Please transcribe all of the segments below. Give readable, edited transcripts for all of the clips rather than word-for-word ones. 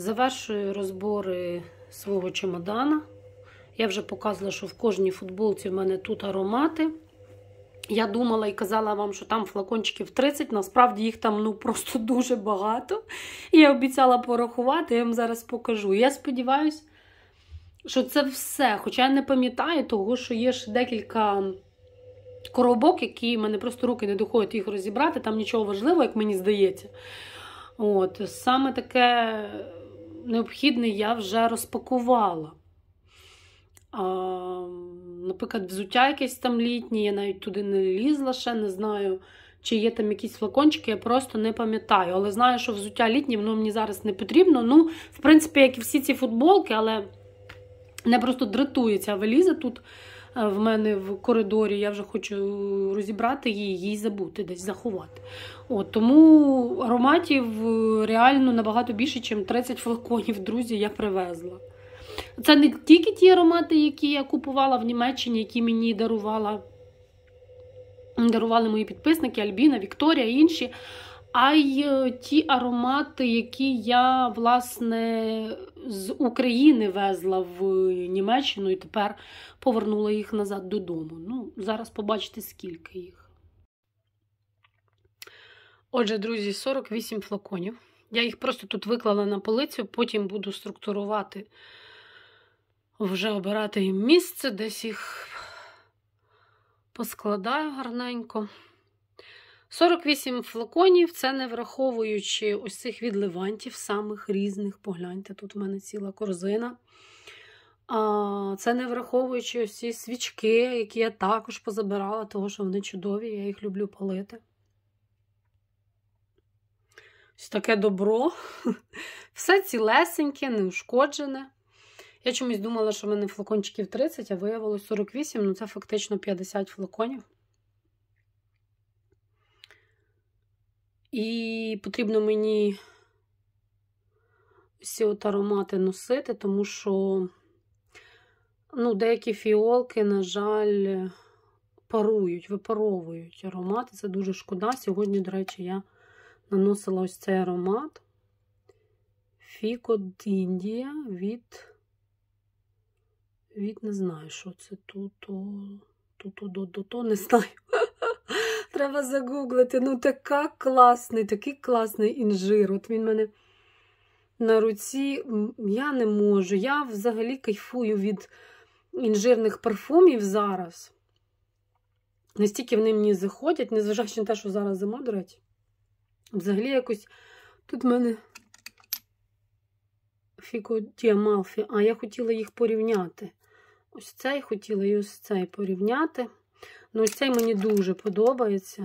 Завершую розбори свого чемодана. Я вже показувала, що в кожній футболці в мене тут аромати. Я думала і казала вам, що там флакончиків 30, насправді їх там просто дуже багато. І я обіцяла порахувати, я вам зараз покажу. Я сподіваюся, що це все. Хоча я не пам'ятаю того, що є ще декілька коробок, які в мене просто руки не доходять їх розібрати. Там нічого важливого, як мені здається. Саме таке необхідне я вже розпакувала. Наприклад, взуття якесь там літнє, я навіть туди не лізла ще, не знаю, чи є там якісь флакончики, я просто не пам'ятаю. Але знаю, що взуття літнє, воно мені зараз не потрібно. В принципі, як і всі ці футболки, але не просто дратує ця валіза тут в мене в коридорі. Я вже хочу розібрати її забути, десь заховати. Тому ароматів реально набагато більше, ніж 30 флаконів, друзі, я привезла. Це не тільки ті аромати, які я купувала в Німеччині, які мені дарували мої підписники, Альбіна, Вікторія і інші, а й ті аромати, які я, власне, з України везла в Німеччину і тепер повернула їх назад додому. Зараз побачите, скільки їх. Отже, друзі, 48 флаконів. Я їх просто тут виклала на полицю, потім буду структурувати, вже обирати їм місце, десь їх поскладаю гарненько. 48 флаконів, це не враховуючи ось цих відливантів, самих різних. Погляньте, тут в мене ціла корзина. Це не враховуючи ось ці свічки, які я також позабирала, тому що вони чудові, я їх люблю палити. Ось таке добро. Все цілесеньке, неушкоджене. Я чомусь думала, що в мене флакончиків 30, а виявилось 48, це фактично 50 флаконів. І потрібно мені всі аромати носити, тому що деякі фіолки, на жаль, випаровують аромати. Це дуже шкода. Сьогодні, до речі, я наносила ось цей аромат. Фіко d'Індія від не знаю, що це не знаю. Треба загуглити. Такий класний інжир. От він в мене на руці. Я не можу. Я взагалі кайфую від інжирних парфумів зараз. Настільки вони мені заходять, незважаючи на те, що зараз зима, до речі. Взагалі якось тут в мене Фіко d'Амальфі. Я хотіла їх порівняти. Ось цей хотіла і ось цей порівняти. Ось цей мені дуже подобається.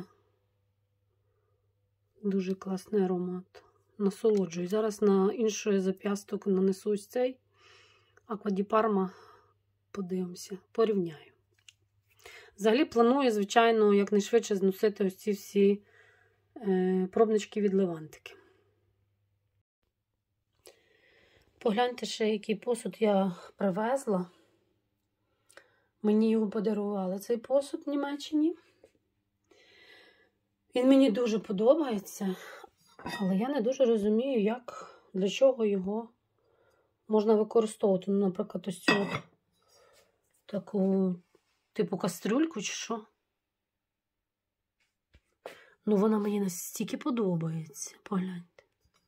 Дуже класний аромат. Насолоджуюсь. Зараз на інший зап'ясток нанесу ось цей. Аква ді Парма. Подивимося. Порівняю. Взагалі планую, звичайно, якнайшвидше зносити ось ці всі пробнички від Левантики. Погляньте ще, який посуд я привезла. Мені його подарували, цей посуд в Німеччині. Він мені дуже подобається, але я не дуже розумію, для чого його можна використовувати. Наприклад, ось цю таку типу кастрюльку чи що. Вона мені настільки подобається. Погляньте.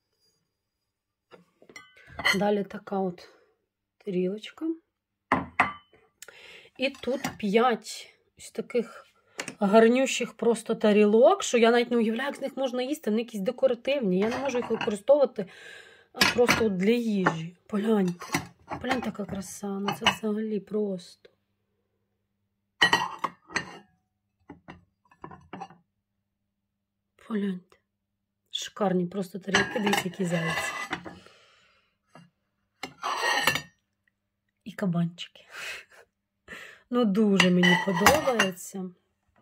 Далі така от тарілочка. І тут 5 ось таких гарнющих просто тарілок, що я навіть не уявляю, як з них можна їсти. Вони якісь декоративні. Я не можу їх використовувати просто для їжі. Погляньте. Погляньте, яка краса. Це взагалі просто. Погляньте. Шикарні просто тарілки. Дивіться, які зайці. І кабанчики. Дуже мені подобається.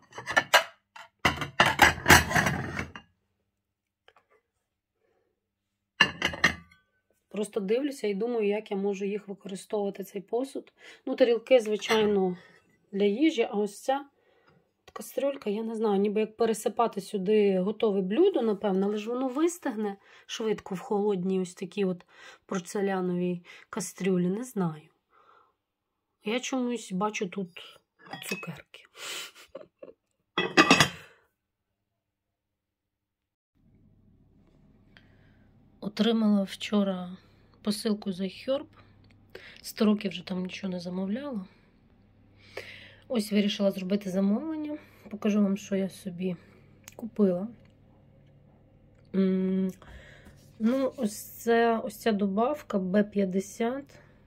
Просто дивлюся і думаю, як я можу їх використовувати, цей посуд. Тарілки, звичайно, для їжі, а ось ця кастрюлька, я не знаю, ніби як пересипати сюди готове блюдо, напевно, але ж воно вистигне швидко в холодній ось такій от порцеляновій кастрюлі, не знаю. Я чомусь бачу тут цукерки. Отримала вчора посилку з iHerb. 100 років вже там нічого не замовляла. Ось вирішила зробити замовлення. Покажу вам, що я собі купила. Ну, ось ця добавка B50.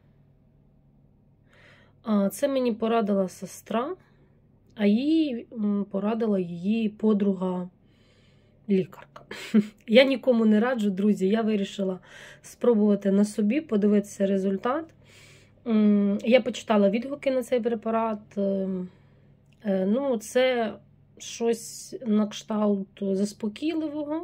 Це мені порадила сестра, а їй порадила її подруга-лікарка. Я нікому не раджу, друзі. Я вирішила спробувати на собі, подивитися результат. Я почитала відгуки на цей препарат. Ну, це щось на кшталт заспокійливого.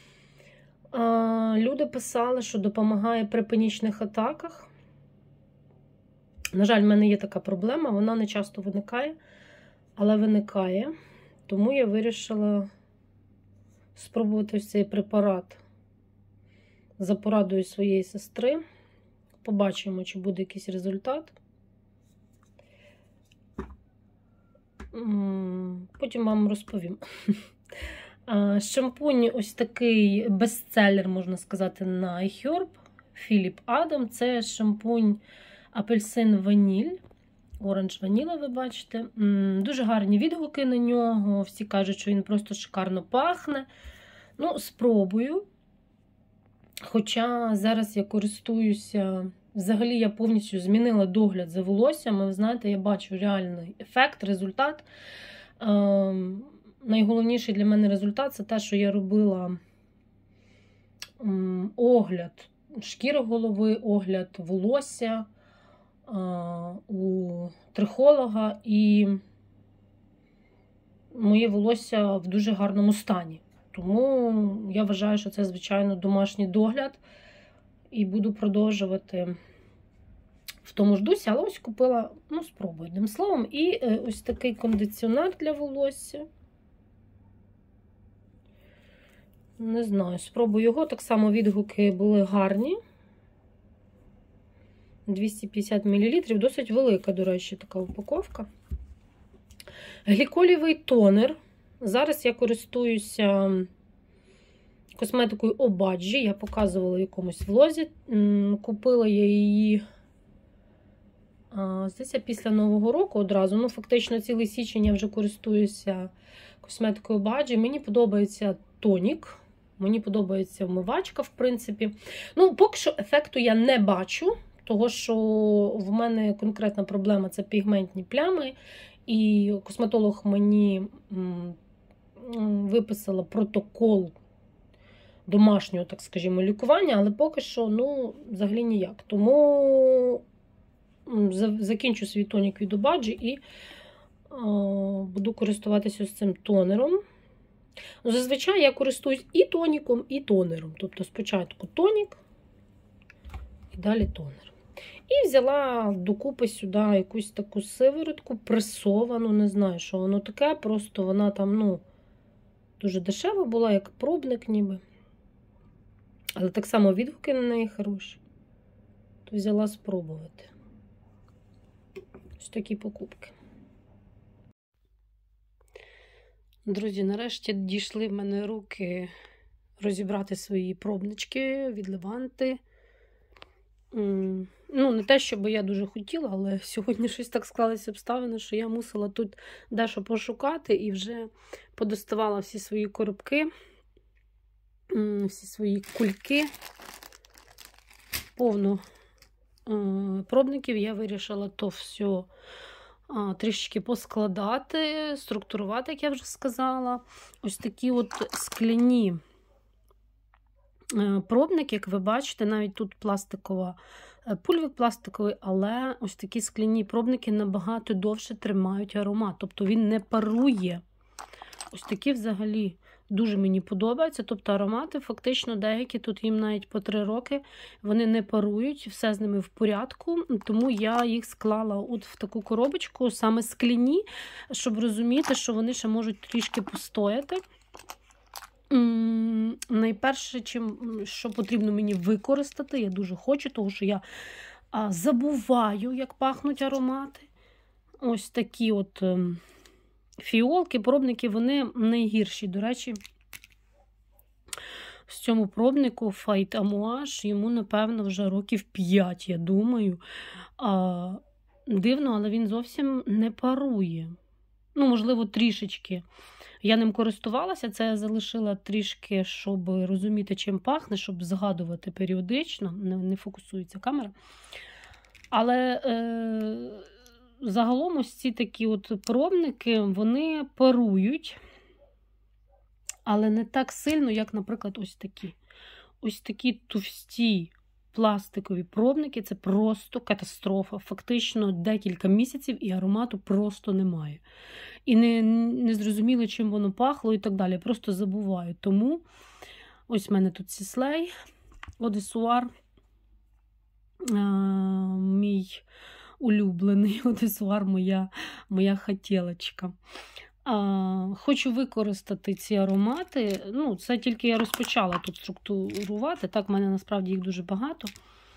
Люди писали, що допомагає при панічних атаках. На жаль, в мене є така проблема, вона не часто виникає, але виникає. Тому я вирішила спробувати ось цей препарат за порадою своєї сестри. Побачимо, чи буде якийсь результат. Потім вам розповім. Шампунь ось такий бестселер, можна сказати, на iHerb. Philip Adam. Це шампунь апельсин ваніль. Оранж ваніла, ви бачите. Дуже гарні відгуки на нього. Всі кажуть, що він просто шикарно пахне. Ну, спробую. Хоча зараз я користуюся, взагалі я повністю змінила догляд за волоссям. Ви знаєте, я бачу реальний ефект, результат. Найголовніший для мене результат – це те, що я робила огляд шкіри голови, огляд волосся у трихолога, і моє волосся в дуже гарному стані. Тому я вважаю, що це, звичайно, домашній догляд. І буду продовжувати в тому ж дусі. Але ось купила, ну, спробую, одним словом. І ось такий кондиціонер для волосся. Не знаю, спробую його. Так само відгуки були гарні. 250 мл. Досить велика, до речі, така упаковка. Гліколівий тонер. Зараз я користуюся косметикою Obagi. Я показувала в якомусь влозі. Купила я її, здається, після Нового року одразу. Ну, фактично, цілий січень я вже користуюся косметикою Obagi. Мені подобається тонік. Мені подобається вмивачка, в принципі. Ну, поки що ефекту я не бачу, того що в мене конкретна проблема – це пігментні плями. І косметолог мені виписала протокол домашнього, так скажімо, лікування, але поки що, ну, взагалі ніяк. Тому закінчу свій тонік від Obagi і буду користуватися ось цим тонером. Зазвичай я користуюсь і тоніком, і тонером. Тобто спочатку тонік, і далі тонер. І взяла докупи сюди якусь таку сиворотку, пресовану, не знаю, що воно таке, просто вона там, ну, дуже дешева була, як пробник ніби. Але так само відгуки на неї хороші. То взяла спробувати. Ось такі покупки. Друзі, нарешті дійшли в мене руки розібрати свої пробнички від Леванти. Ну, не те, щоб я дуже хотіла, але сьогодні щось так склалися обставини, що я мусила тут дещо пошукати і вже подоставала всі свої коробки, всі свої кульки. Повно пробників. Я вирішила то все трішечки поскладати, структурувати, як я вже сказала. Ось такі от скляні пробники, як ви бачите, навіть тут пластикова, пульвик пластиковий, але ось такі скляні пробники набагато довше тримають аромат. Тобто він не парує. Ось такі взагалі Дуже мені подобається. Тобто аромати фактично деякі, тут їм навіть по 3 роки, вони не парують, все з ними в порядку. Тому я їх склала от в таку коробочку, саме скляні, щоб розуміти, що вони ще можуть трішки постояти. Найперше, що потрібно мені використати, я дуже хочу, тому що я забуваю, як пахнуть аромати. Ось такі от фіолки, пробники, вони найгірші. До речі, в цьому пробнику Fight Amouage, йому, напевно, вже років 5, я думаю. Дивно, але він зовсім не парує. Ну, можливо, трішечки. Я ним користувалася, це я залишила трішки, щоб розуміти, чим пахне, щоб згадувати періодично. Не фокусується камера. Але загалом ось ці такі от пробники, вони парують, але не так сильно, як, наприклад, ось такі. Ось такі товсті пластикові пробники – це просто катастрофа. Фактично декілька місяців і аромату просто немає. І не зрозуміло, чим воно пахло і так далі. Я просто забуваю. Тому ось в мене тут Sisley, Одесуар, мій улюблений Одесуар, моя хотілочка. Хочу використати ці аромати. Ну, це тільки я розпочала тут структурувати. Так, в мене насправді їх дуже багато.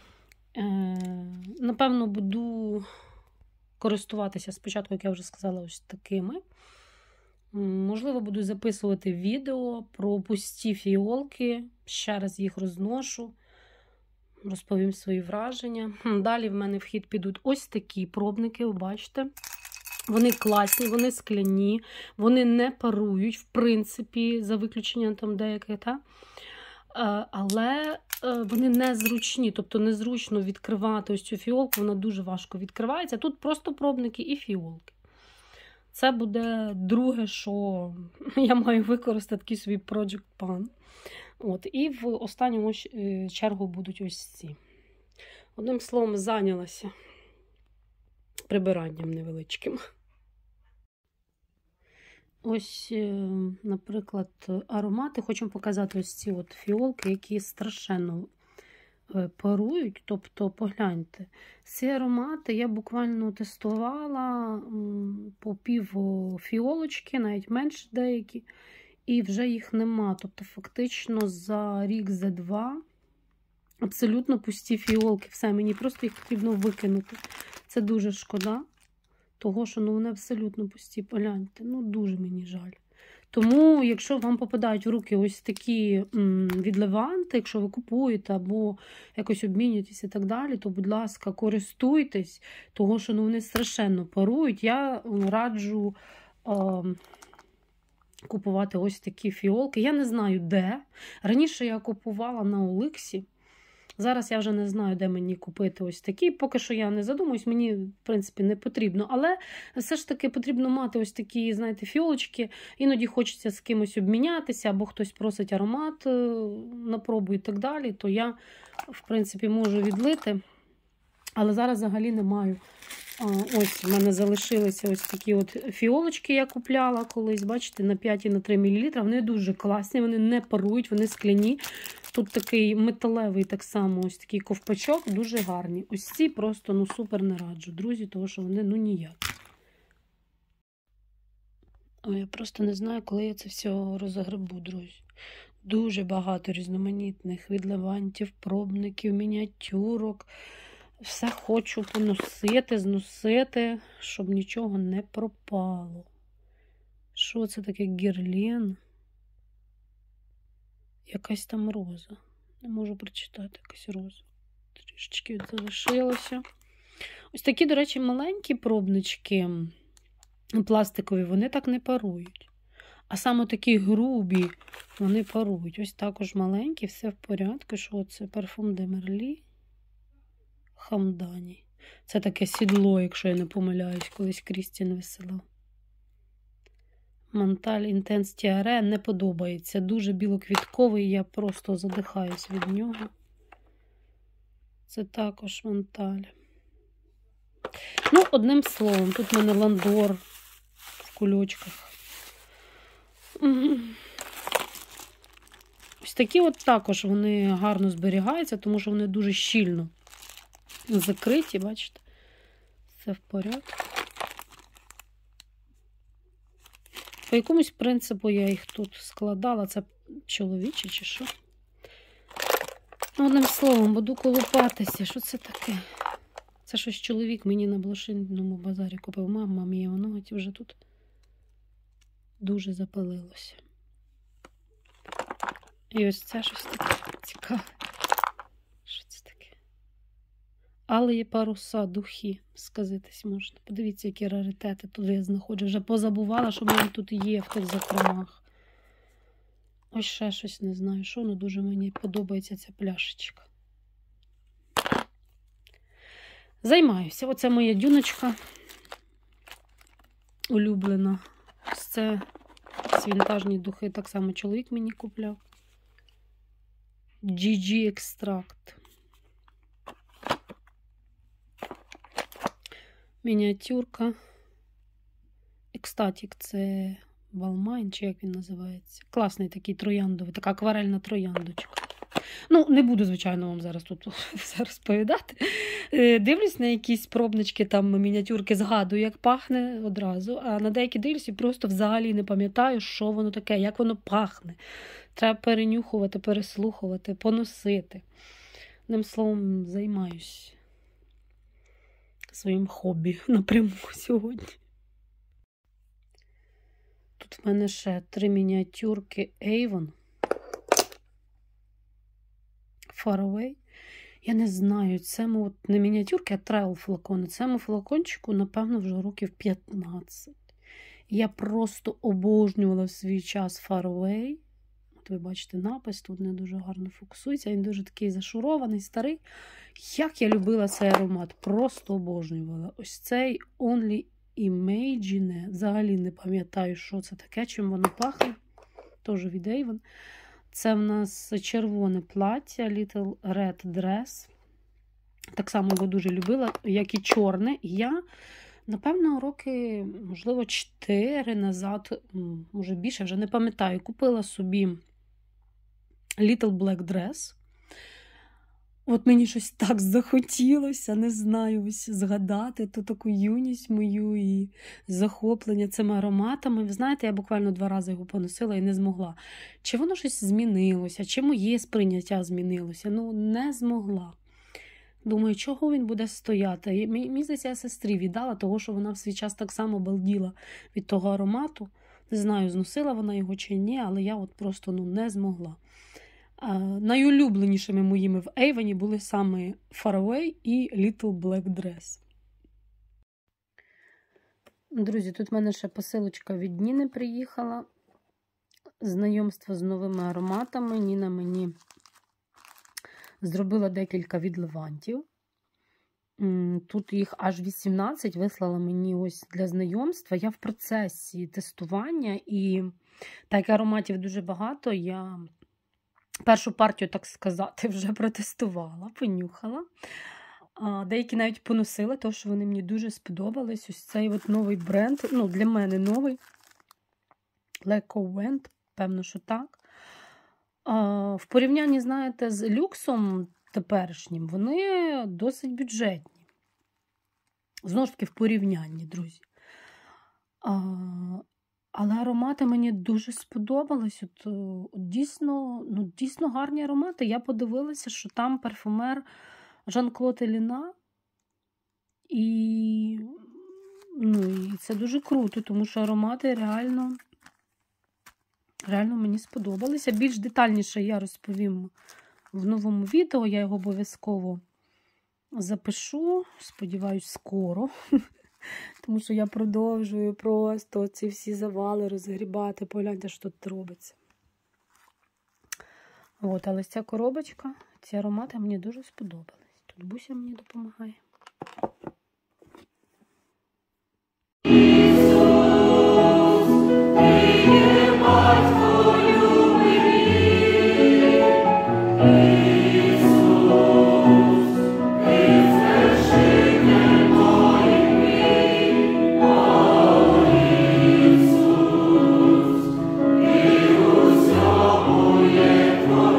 Напевно, буду користуватися спочатку, як я вже сказала, ось такими. Можливо, буду записувати відео про пусті фіолки. Ще раз їх розношу. Розповім свої враження. Далі в мене в хід підуть ось такі пробники, ви бачите. Вони класні, вони скляні, вони не парують, в принципі, за виключенням там деяких, але вони незручні, тобто незручно відкривати ось цю фіолку, вона дуже важко відкривається. Тут просто пробники і фіолки. Це буде друге, що я маю використати, такий свій Project Pan. От, і в останньому чергу будуть ось ці. Одним словом, зайнялася прибиранням невеличким. Ось, наприклад, аромати. Хочу показати ось ці от фіолки, які страшенно парують. Тобто, погляньте, ці аромати я буквально тестувала по пів фіолочки, навіть менше деякі, і вже їх нема. Тобто, фактично за рік, за два абсолютно пусті фіолки. Все, мені просто їх потрібно викинути. Це дуже шкода. Того, що вони абсолютно пусті, погляньте. Ну, дуже мені жаль. Тому, якщо вам попадають в руки ось такі від Леванти, якщо ви купуєте або якось обмінюєтесь і так далі, то, будь ласка, користуйтесь, того, що вони страшенно парують. Я раджу купувати ось такі фіолки. Я не знаю, де. Раніше я купувала на Оликсі. Зараз я вже не знаю, де мені купити ось такі. Поки що я не задумуюсь, мені, в принципі, не потрібно. Але все ж таки потрібно мати ось такі, знаєте, фіолочки. Іноді хочеться з кимось обмінятися, або хтось просить аромат на пробу і так далі. То я, в принципі, можу відлити. Але зараз взагалі не маю. Ось в мене залишилися ось такі от фіолочки, я купляла колись, бачите, на 5 і на 3 мл. Вони дуже класні, вони не парують, вони скляні. Тут такий металевий так само ось такий ковпачок, дуже гарні. Ось ці просто, ну, супер не раджу, друзі, тому що вони, ну, ніяк. Я просто не знаю, коли я це все розгребу, друзі. Дуже багато різноманітних від Левантів, пробників, мініатюрок. Все хочу поносити, зносити, щоб нічого не пропало. Що це таке? Герлен? Якась там роза. Не можу прочитати, якась роза. Трішечки залишилося. Ось такі, до речі, маленькі пробнички пластикові, вони так не парують. А саме такі грубі, вони парують. Ось також маленькі, все в порядку. Що це? Парфум де Мерлі. Хамдані. Це таке сідло, якщо я не помиляюсь, колись Крістін висилав. Монталь Інтенс Тіаре не подобається. Дуже білоквітковий, я просто задихаюсь від нього. Це також Монталь. Ну, одним словом, тут в мене Ландор в кульочках. Ось такі от також вони гарно зберігаються, тому що вони дуже щільно закриті, бачите? Все в порядку. По якомусь принципу я їх тут складала. Це чоловічі чи що? Одним словом, буду колупатися. Що це таке? Це щось чоловік мені на блошинному базарі купив. Мама мія, воно вже тут дуже запалилося. І ось це щось таке цікаве. Що це таке? Але є паруса, духи, сказитись можна. Подивіться, які раритети тут я знаходжу. Вже позабувала, що в мене тут є в тих закромах. Ось ще щось, не знаю, що, але дуже мені подобається ця пляшечка. Займаюся. Оце моя дюночка улюблена. Це вінтажні духи, так само чоловік мені купляв. GG екстракт. Мініатюрка. Екстатік, це Балмайн, чи як він називається. Класний такий трояндовий, така акварельна трояндочка. Ну, не буду, звичайно, вам зараз тут все розповідати. Дивлюсь на якісь пробнички, там мініатюрки, згадую, як пахне одразу, а на деякі дивлюсь і просто взагалі не пам'ятаю, що воно таке, як воно пахне. Треба перенюхувати, переслухувати, поносити. Одним словом, займаюсь своїм хобі напряму сьогодні. Тут в мене ще 3 мініатюрки Avon. Far Away. Я не знаю, це не мініатюрки, а трейл флакони. Цьому флакончику, напевно, вже років 15. Я просто обожнювала в свій час Far Away. От ви бачите напис, тут не дуже гарно фокусується. Він дуже такий зашурований, старий. Як я любила цей аромат. Просто обожнювала. Ось цей Only Imagine. Взагалі не пам'ятаю, що це таке, чим воно пахне. Теж від Avon. Це в нас червоне плаття, Little Red Dress. Так само його дуже любила, як і чорне. Я, напевно, роки, можливо, 4 назад, може більше, вже не пам'ятаю, купила собі Little Black Dress. От мені щось так захотілося, не знаю, ось згадати ту таку юність мою і захоплення цими ароматами. Ви знаєте, я буквально 2 рази його поносила і не змогла. Чи воно щось змінилося, чи моє сприйняття змінилося? Ну, не змогла. Думаю, чого він буде стояти? Мені здається, я сестрі віддала, того, що вона в свій час так само балділа від того аромату. Не знаю, зносила вона його чи ні, але я от просто не змогла. Найулюбленішими моїми в Avon були саме Far Away і Little Black Dress. Друзі, тут в мене ще посилочка від Ніни приїхала. Знайомство з новими ароматами. Ніна мені зробила декілька відливантів. Тут їх аж 18 вислала мені ось для знайомства. Я в процесі тестування і так як ароматів дуже багато, я першу партію, так сказати, вже протестувала, понюхала. Деякі навіть поносила, тому що вони мені дуже сподобались. Ось цей от новий бренд, ну, для мене новий. Le Couvent, певно, що так. В порівнянні, знаєте, з люксом теперішнім, вони досить бюджетні. Знову ж таки, в порівнянні, друзі. Але аромати мені дуже сподобались. Дійсно гарні аромати. Я подивилася, що там парфюмер Жан-Клод Еліна. І це дуже круто, тому що аромати реально мені сподобалися. Більш детальніше я розповім в новому відео. Я його обов'язково запишу. Сподіваюсь, скоро. Тому що я продовжую просто ці всі завали розгрібати. Погляньте, що тут робиться. От, але ця коробочка, ці аромати мені дуже сподобались. Тут Буся мені допомагає. Твоє